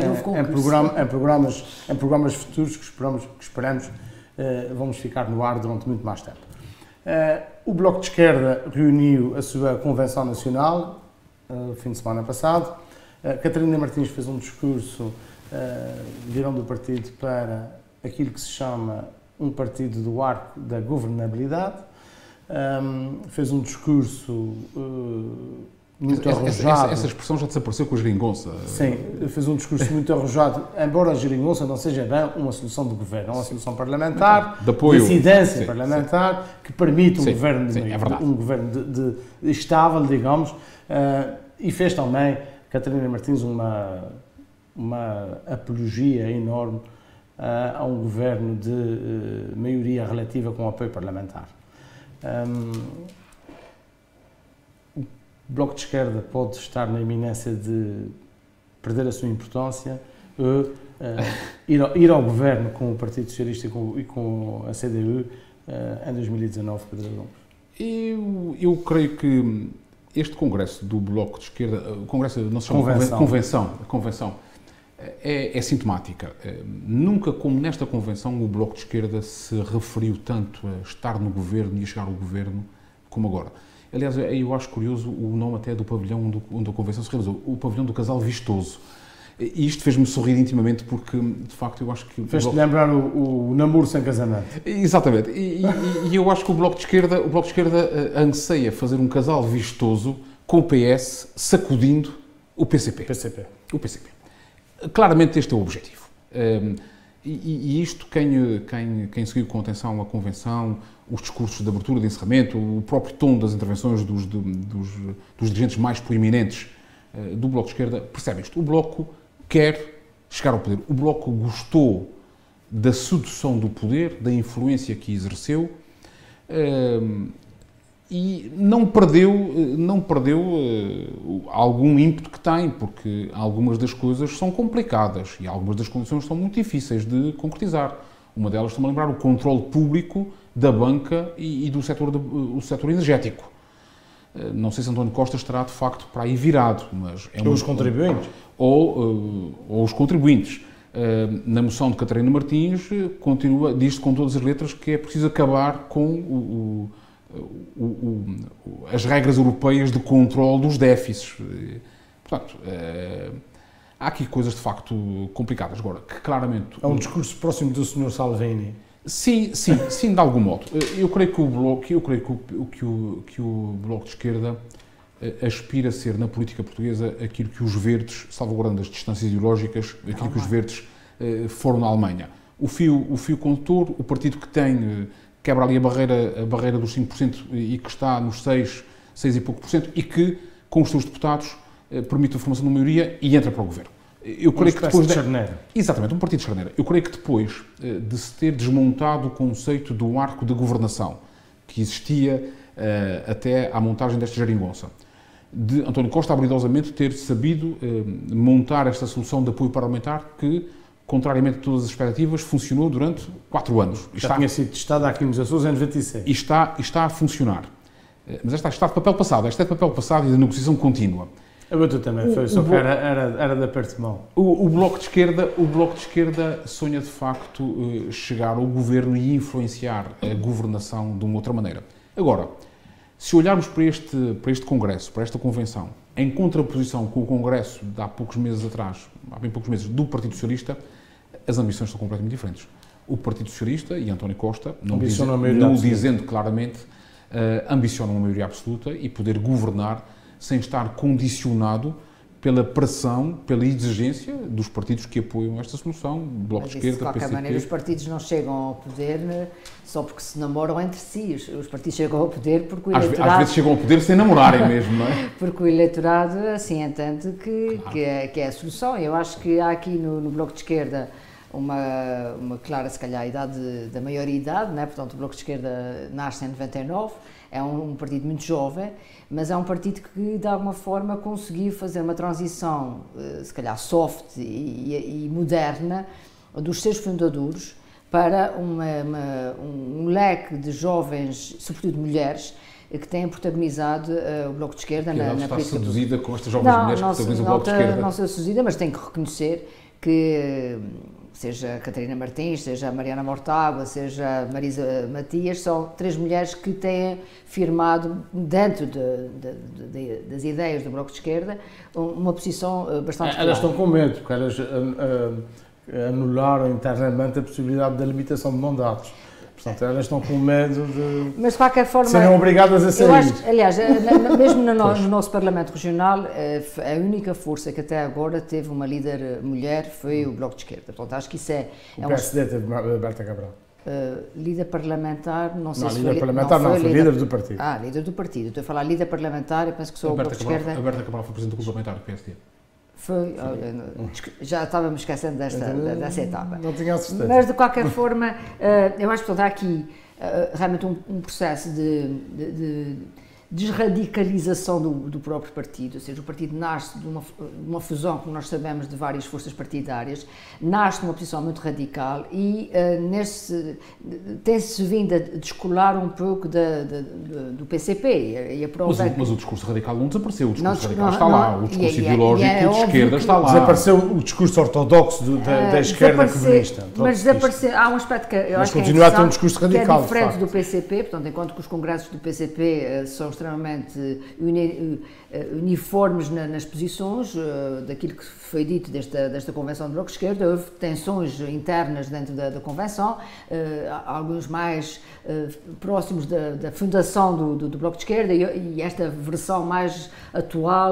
em programas futuros que esperamos vamos ficar no ar durante muito mais tempo. O Bloco de Esquerda reuniu a sua Convenção Nacional no fim de semana passado. Catarina Martins fez um discurso virando o partido para aquilo que se chama um partido do arco da governabilidade. Fez um discurso muito arrojado. Essa expressão já desapareceu com a geringonça. Sim, fez um discurso muito arrojado, embora a geringonça não seja bem uma solução de governo, é uma solução parlamentar, de apoio, incidência parlamentar, que permite um governo estável, digamos, e fez também, Catarina Martins, uma apologia enorme a um governo de maioria relativa com apoio parlamentar. O Bloco de Esquerda pode estar na iminência de perder a sua importância, ir ao governo com o Partido Socialista e com a CDU em 2019, Pedro Gomes. Eu creio que este congresso do Bloco de Esquerda, o congresso não se chama convenção, é sintomática. Nunca, como nesta convenção, o Bloco de Esquerda se referiu tanto a estar no governo e a chegar ao governo como agora. Aliás, eu acho curioso o nome até do pavilhão onde a convenção se realizou, o pavilhão do Casal Vistoso. E isto fez-me sorrir intimamente porque, de facto, eu acho que... Fez-te lembrar o namoro sem casamento. Exatamente. E eu acho que o Bloco de Esquerda anseia fazer um casal vistoso com o PS sacudindo o PCP. O PCP. Claramente este é o objetivo. E isto, quem seguiu com atenção a convenção, os discursos de abertura, de encerramento, o próprio tom das intervenções dos dirigentes mais proeminentes do Bloco de Esquerda, percebe isto. O Bloco quer chegar ao poder. O Bloco gostou da sedução do poder, da influência que exerceu e não perdeu algum ímpeto que tem, porque algumas das coisas são complicadas e algumas das condições são muito difíceis de concretizar. Uma delas, estou-me a lembrar, o controle público da banca e do setor energético. Não sei se António Costa estará, de facto, para aí virado, mas... Ou os contribuintes. Ou os contribuintes. Na moção de Catarina Martins, diz-se com todas as letras que é preciso acabar com as regras europeias de controle dos déficits. Portanto, há aqui coisas, de facto, complicadas. Agora, que claramente... É um discurso próximo do Sr. Salvini. Sim, de algum modo. Eu creio que o Bloco de Esquerda aspira a ser, na política portuguesa, aquilo que os verdes, salvaguardando as distâncias ideológicas, aquilo que os verdes foram na Alemanha. O fio condutor, o partido que quebra ali a barreira dos 5% e que está nos 6 e pouco por cento, e que, com os seus deputados, permite a formação de uma maioria e entra para o governo. Eu creio que depois de charneira. Exatamente, um partido de charneira. Eu creio que depois de se ter desmontado o conceito do arco de governação, que existia até à montagem desta geringonça, de António Costa habilidosamente ter sabido montar esta solução de apoio parlamentar que, contrariamente a todas as expectativas, funcionou durante 4 anos. Já tinha sido testada aqui nos Açores em 96. E está a funcionar. Mas esta está de papel passado. Esta é de papel passado e de negociação contínua. A Batu também foi, só que era de aperto de mão. O Bloco de Esquerda sonha, de facto, chegar ao governo e influenciar a governação de uma outra maneira. Agora, se olharmos para este Congresso, para esta Convenção, em contraposição com o Congresso de há poucos meses atrás, há bem poucos meses, do Partido Socialista, as ambições são completamente diferentes. O Partido Socialista e António Costa, não dizendo claramente, ambicionam uma maioria absoluta e poder governar sem estar condicionado pela pressão, pela exigência dos partidos que apoiam esta solução, Bloco de Esquerda, de qualquer PCP. maneira, os partidos não chegam ao poder só porque se namoram entre si. Os partidos chegam ao poder porque o eleitorado... Às vezes chegam ao poder sem namorarem mesmo, não é? Porque o eleitorado, assim, entende que é a solução. Eu acho que há aqui no Bloco de Esquerda uma clara, se calhar, idade da maioridade, não é? Portanto, o Bloco de Esquerda nasce em 99, é um partido muito jovem, mas é um partido que, de alguma forma, conseguiu fazer uma transição, se calhar, soft e moderna dos seus fundadores para um leque de jovens, sobretudo mulheres, que têm protagonizado o Bloco de Esquerda na política. Está seduzida com estas jovens mulheres que protagonizam o Bloco de Esquerda? Não sou seduzida, mas tenho que reconhecer que seja a Catarina Martins, seja a Mariana Mortágua, seja a Marisa Matias, são 3 mulheres que têm firmado, dentro das ideias do Bloco de Esquerda, uma posição bastante clara. Elas estão com medo, porque elas anularam internamente a possibilidade da limitação de mandatos. Portanto, elas estão com medo de, mas, de qualquer forma, serem obrigadas a sair. Eu acho, aliás, mesmo no nosso Parlamento Regional, a única força que até agora teve uma líder mulher foi o Bloco de Esquerda. Portanto, acho que isso é... O PSD teve Berta Cabral. Líder parlamentar, não sei se foi... Líder parlamentar não, foi líder do partido. Líder do partido. Estou a falar líder parlamentar, eu penso que sou o Bloco de Esquerda. A Berta Cabral foi presidente do parlamentar do PSD. Foi, já estávamos esquecendo dessa etapa. Não tinha certeza. Mas, de qualquer forma, eu acho que há aqui realmente um processo de desradicalização do próprio partido, ou seja, o partido nasce de uma fusão, como nós sabemos, de várias forças partidárias, nasce numa posição muito radical e tem-se vindo a descolar um pouco do PCP. Mas o discurso radical não desapareceu, o discurso radical está lá, o discurso ideológico de esquerda está lá. Desapareceu o discurso ortodoxo da esquerda comunista. Mas desapareceu, há um aspecto que eu acho que continua a ter um discurso radical, que é diferente do PCP, portanto, enquanto que os congressos do PCP são extremamente uniformes nas posições daquilo que foi dito desta Convenção do Bloco de Esquerda. Houve tensões internas dentro da Convenção, alguns mais próximos da fundação do Bloco de Esquerda e esta versão mais atual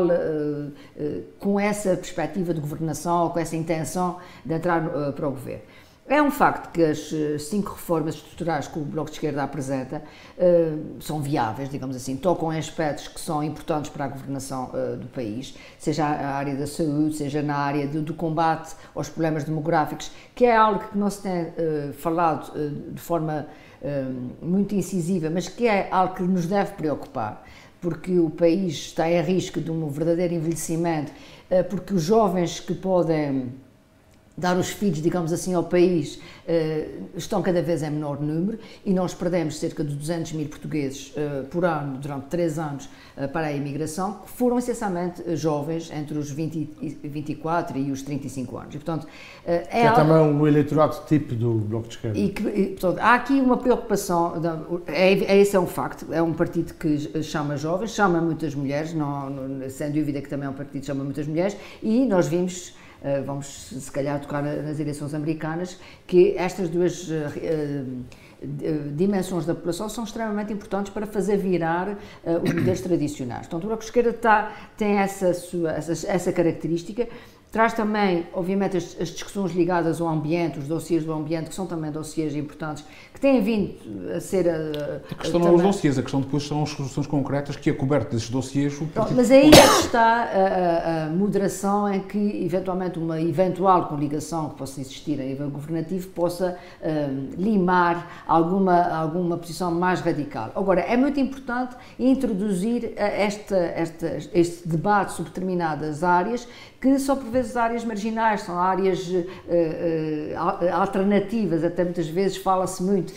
com essa perspectiva de governação, com essa intenção de entrar para o governo. É um facto que as 5 reformas estruturais que o Bloco de Esquerda apresenta são viáveis, digamos assim, tocam em aspectos que são importantes para a governação do país, seja a área da saúde, seja na área do combate aos problemas demográficos, que é algo que não se tem falado de forma muito incisiva, mas que é algo que nos deve preocupar, porque o país está em risco de um verdadeiro envelhecimento, porque os jovens que podem dar os filhos, digamos assim, ao país, estão cada vez em menor número e nós perdemos cerca de 200 mil portugueses por ano, durante 3 anos, para a imigração, que foram essencialmente jovens entre os 24 e os 35 anos. E, portanto, é também o eleitorado tipo do Bloco de Esquerda. Portanto, há aqui uma preocupação, esse é um facto, é um partido que chama jovens, chama muitas mulheres, sem dúvida que também é um partido que chama muitas mulheres, e nós vimos... vamos se calhar tocar nas eleições americanas, que estas duas dimensões da população são extremamente importantes para fazer virar os modelos tradicionais. Portanto, o Bloco de Esquerda tem essa característica. Traz também, obviamente, as discussões ligadas ao ambiente, os dossiês do ambiente, que são também dossiês importantes, que têm vindo a ser... A questão não é os dossiês, a questão depois são as soluções concretas que é coberto desses dossiês. Mas aí é que está a moderação em que, eventualmente, uma eventual coligação que possa existir a nível governativo possa limar alguma posição mais radical. Agora, é muito importante introduzir este debate sobre determinadas áreas que são, por vezes, áreas marginais, são áreas alternativas, até muitas vezes fala-se muito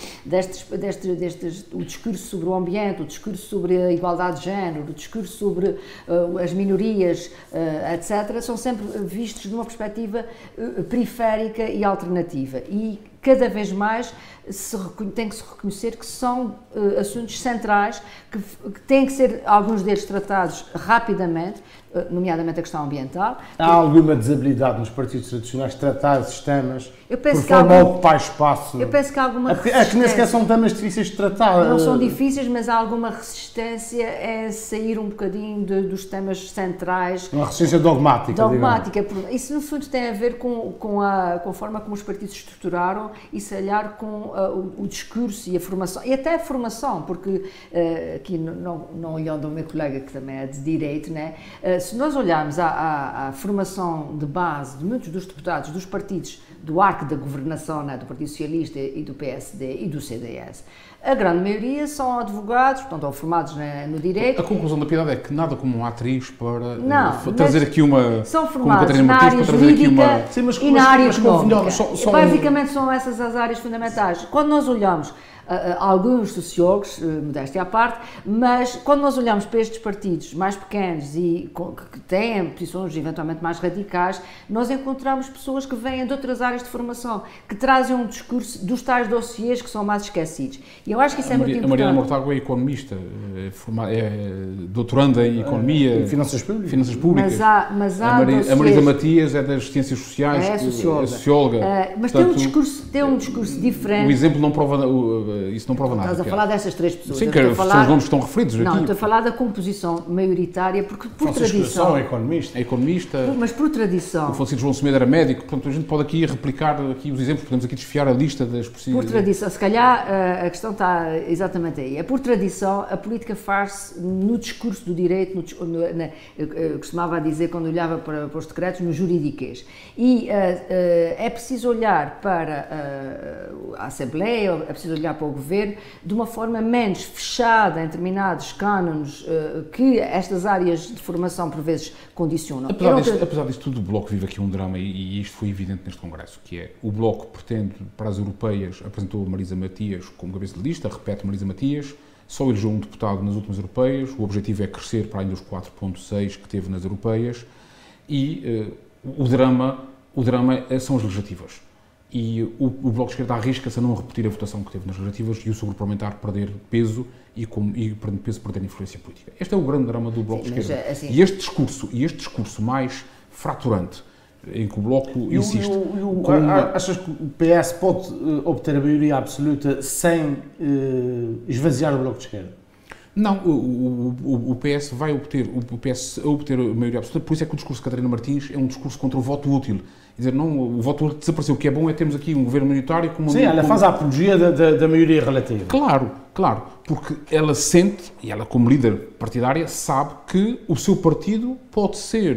o discurso sobre o ambiente, o discurso sobre a igualdade de género, o discurso sobre as minorias, etc., são sempre vistos de uma perspectiva periférica e alternativa. E cada vez mais tem que se reconhecer que são assuntos centrais, que têm que ser, alguns deles, tratados rapidamente, nomeadamente a questão ambiental. Há alguma desabilidade nos partidos tradicionais de tratar esses temas por forma a ocupar espaço? Eu penso que há alguma resistência. É que nem sequer são temas difíceis de tratar. Não são difíceis, mas há alguma resistência a sair um bocadinho dos temas centrais. Uma resistência dogmática. Isso, no fundo, tem a ver com a forma como os partidos se estruturaram e, se calhar, com o discurso e a formação, e até a formação, porque, aqui não olhando o meu colega, que também é de direito, né? Se nós olharmos à formação de base de muitos dos deputados dos partidos do arco da governação, né, do Partido Socialista e do PSD e do CDS, a grande maioria são advogados, portanto, ou formados no direito. A conclusão da Piedade é que nada como uma atriz para trazer aqui uma... São formados na área jurídica e na área económica. Basicamente são essas as áreas fundamentais. Quando nós olhamos alguns sociólogos, modéstia à parte, mas quando nós olhamos para estes partidos mais pequenos e que têm posições eventualmente mais radicais, nós encontramos pessoas que vêm de outras áreas de formação, que trazem um discurso dos tais dossiês que são mais esquecidos. E eu acho que isso é muito importante. A Mariana Mortágua é economista, é doutoranda em Economia e Finanças Públicas. Mas há a Marisa Matias é das Ciências Sociais, é socióloga. Mas portanto, tem um discurso diferente. O exemplo não prova... Isso não prova nada. Estás a falar dessas três pessoas. Sim, são os nomes que estão referidos aqui. Não, estou a falar da composição maioritária, porque por tradição... é economista. É economista. Mas por tradição... O Francisco João Semedo era médico, portanto a gente pode aqui replicar aqui os exemplos, podemos aqui desfiar a lista das possíveis... Por tradição, se calhar a questão está exatamente aí. É por tradição, a política faz-se no discurso do direito, eu costumava dizer, quando olhava para os decretos, no juridiquês. E é preciso olhar para a Assembleia, é preciso olhar para o Governo, de uma forma menos fechada em determinados cânones que estas áreas de formação, por vezes, condicionam. Apesar disto tudo, o Bloco vive aqui um drama, e isto foi evidente neste Congresso, que é, o Bloco pretende, para as europeias, apresentou Marisa Matias como cabeça de lista, repete Marisa Matias, só elegeu um deputado nas últimas europeias, o objetivo é crescer para ainda os 4,6 que teve nas europeias, e o drama são as legislativas. E o Bloco de Esquerda arrisca-se a não repetir a votação que teve nas legislativas e o seu grupo parlamentar perder peso e perdendo peso, perder influência política. Este é o grande drama do Bloco de Esquerda. Assim... E este discurso mais fraturante, em que o Bloco insiste... Achas que o PS pode obter a maioria absoluta sem esvaziar o Bloco de Esquerda? Não, o PS vai obter a maioria absoluta, por isso é que o discurso de Catarina Martins é um discurso contra o voto útil. Quer dizer, não, o voto útil desapareceu. O que é bom é termos aqui um governo minoritário... Sim, ela faz a apologia da maioria relativa. Claro, porque ela sente, e ela como líder partidária, sabe que o seu partido pode ser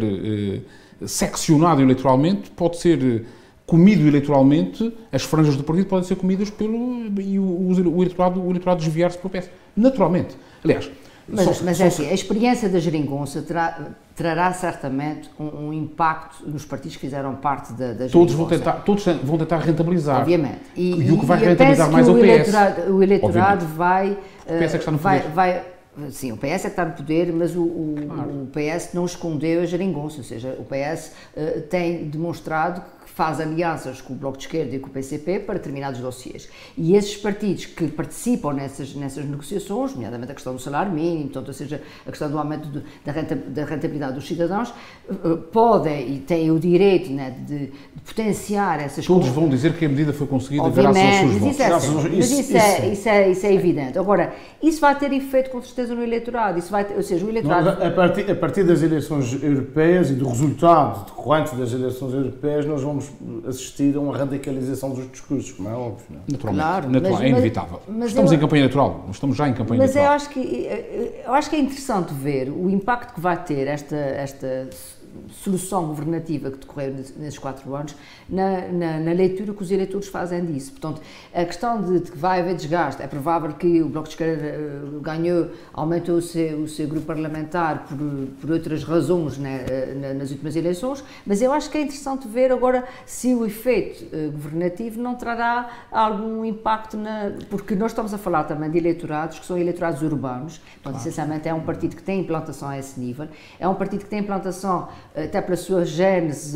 seccionado eleitoralmente, pode ser comido eleitoralmente, as franjas do partido podem ser comidas e o eleitorado desviar-se para o PS. Naturalmente. Aliás... Mas é assim, a experiência da geringonça trará certamente um impacto nos partidos que fizeram parte da geringonça. Todos vão tentar rentabilizar. Obviamente. E o que vai rentabilizar mais é o PS. O eleitorado vai Sim, o PS é que está no poder, mas o PS não escondeu a geringonça, ou seja, o PS tem demonstrado que faz alianças com o Bloco de Esquerda e com o PCP para determinados dossiês. E esses partidos que participam nessas negociações, nomeadamente a questão do salário mínimo, portanto, ou seja, a questão do aumento da rentabilidade dos cidadãos, podem e têm o direito, né, de potenciar essas coisas. Todos vão dizer que a medida foi conseguida graças aos seus votos. Isso é evidente. Agora, isso vai ter efeito com certeza no eleitorado. Ou seja, o eleitorado... A partir das eleições europeias e do resultado decorrente das eleições europeias, nós vamos assistir a uma radicalização dos discursos, como é óbvio. Não é? Naturalmente, claro, é inevitável. Estamos em campanha eleitoral, estamos já em campanha eleitoral. Mas eu acho que é interessante ver o impacto que vai ter esta solução governativa que decorreu nesses 4 anos na leitura que os eleitores fazem disso. Portanto, a questão de que vai haver desgaste, é provável que o Bloco de Esquerda aumentou o seu grupo parlamentar por outras razões, né, nas últimas eleições, mas eu acho que é interessante ver agora se o efeito governativo não trará algum impacto, porque nós estamos a falar também de eleitorados que são eleitorados urbanos, portanto, essencialmente é um partido que tem implantação a esse nível, é um partido que tem implantação até pela sua gênese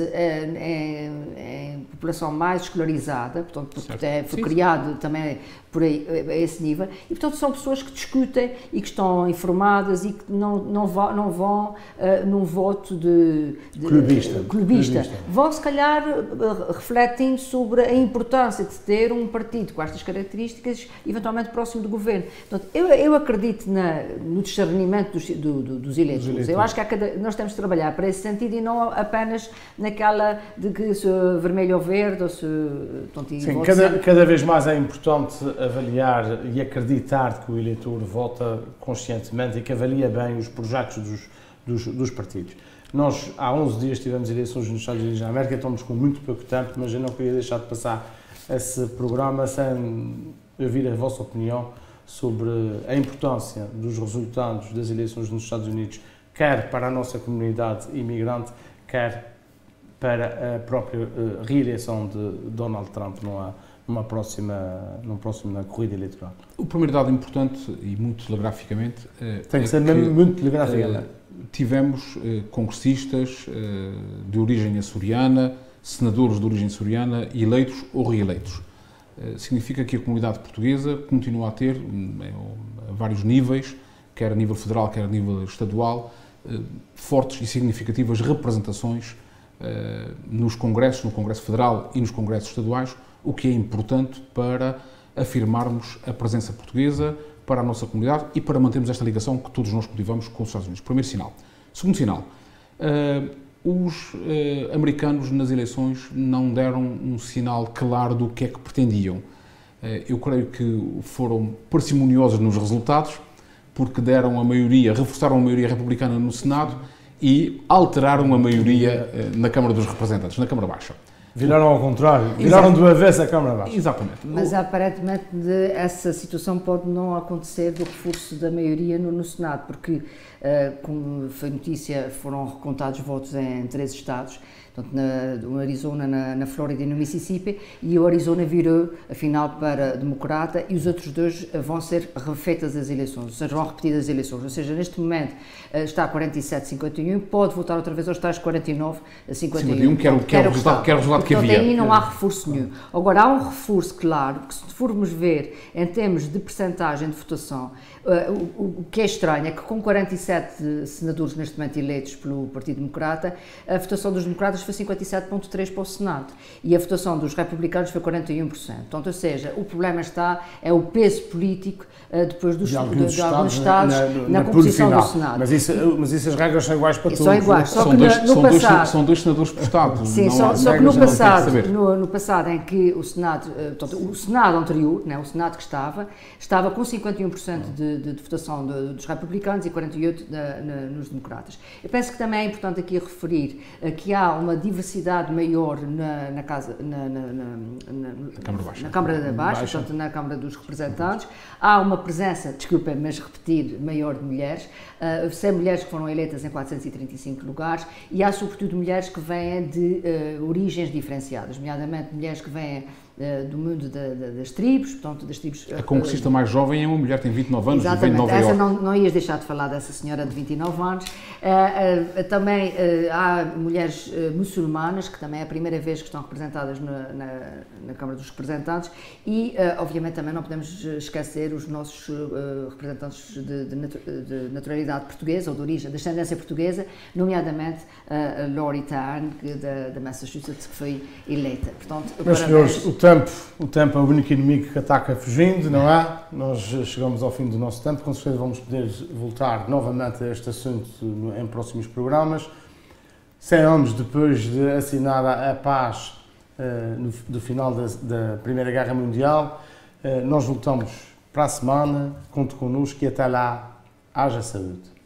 em população mais escolarizada, portanto, porque foi criado também por aí, a esse nível, e portanto são pessoas que discutem e que estão informadas e que não vão num voto clubista. Vão se calhar refletindo sobre a importância de ter um partido com estas características eventualmente próximo do governo. Portanto, eu acredito no discernimento dos eleitores. Eu acho que nós temos de trabalhar para esse sentido e não apenas naquela de que se vermelho ou verde ou se... Portanto, sim, cada vez mais é importante avaliar e acreditar que o eleitor vota conscientemente e que avalia bem os projetos dos partidos. Nós, há 11 dias, tivemos eleições nos Estados Unidos da América, estamos com muito pouco tempo, mas eu não queria deixar de passar esse programa sem ouvir a vossa opinião sobre a importância dos resultados das eleições nos Estados Unidos, quer para a nossa comunidade imigrante, quer para a própria reeleição de Donald Trump numa próxima corrida eleitoral. O primeiro dado importante, e muito telegraficamente... Tem que ser mesmo muito telegraficamente. Tivemos congressistas de origem açoriana, senadores de origem açoriana, eleitos ou reeleitos. Significa que a comunidade portuguesa continua a ter, a vários níveis, quer a nível federal, quer a nível estadual, fortes e significativas representações nos congressos, no Congresso Federal e nos congressos estaduais, o que é importante para afirmarmos a presença portuguesa para a nossa comunidade e para mantermos esta ligação que todos nós cultivamos com os Estados Unidos. Primeiro sinal. Segundo sinal, os americanos nas eleições não deram um sinal claro do que é que pretendiam. Eu creio que foram parcimoniosos nos resultados, porque deram a maioria, reforçaram a maioria republicana no Senado e alteraram a maioria na Câmara dos Representantes, na Câmara Baixa. Viraram ao contrário, viraram do avesso a Câmara Baixa. Exatamente. Mas aparentemente essa situação pode não acontecer do reforço da maioria no Senado, porque, como foi notícia, foram recontados votos em 3 estados, portanto, no Arizona, na Flórida e no Mississippi, e o Arizona virou, afinal, para democrata, e os outros 2 vão ser refeitas as eleições, ou seja, vão repetidas as eleições. Ou seja, neste momento está 47-51, pode voltar outra vez aos tais 49-51. Que é o resultado que havia. Portanto, aí não há reforço nenhum. Agora, há um reforço, claro, porque se formos ver em termos de percentagem de votação, o que é estranho é que com 47 senadores neste momento eleitos pelo Partido Democrata, a votação dos democratas foi 57,3% para o Senado e a votação dos republicanos foi 41%. Portanto, ou seja, o problema é o peso político depois de alguns estados na composição do Senado. Mas isso as regras são iguais para todos. São iguais, só que no passado... São 2 senadores por Estado. Sim, só que no passado em que o Senado anterior, né, o Senado que estava com 51% de votação dos republicanos e 48% nos democratas. Eu penso que também é importante aqui referir que há uma diversidade maior na Câmara Baixa, portanto na Câmara dos Representantes. Há uma presença, desculpem, mas repetir, maior de mulheres. 100 mulheres que foram eleitas em 435 lugares e há sobretudo mulheres que vêm de origens diferenciadas, nomeadamente mulheres que vêm do mundo das tribos, portanto, das tribos... A congressista mais jovem é uma mulher, tem 29 anos, exatamente, vem de Nova essa Iorque. não ias deixar de falar dessa senhora de 29 anos. Também há mulheres muçulmanas, que também é a primeira vez que estão representadas na Câmara dos Representantes, e obviamente também não podemos esquecer os nossos representantes de naturalidade portuguesa, ou de origem, de ascendência portuguesa, nomeadamente a Lori Tarn, da Massachusetts, que foi eleita. Portanto, meus senhores, o tempo é o único inimigo que ataca fugindo, não é? Nós chegamos ao fim do nosso tempo, com certeza vamos poder voltar novamente a este assunto em próximos programas. 100 anos depois de assinar a paz do final da Primeira Guerra Mundial, nós voltamos para a semana, conte connosco e até lá, haja saúde.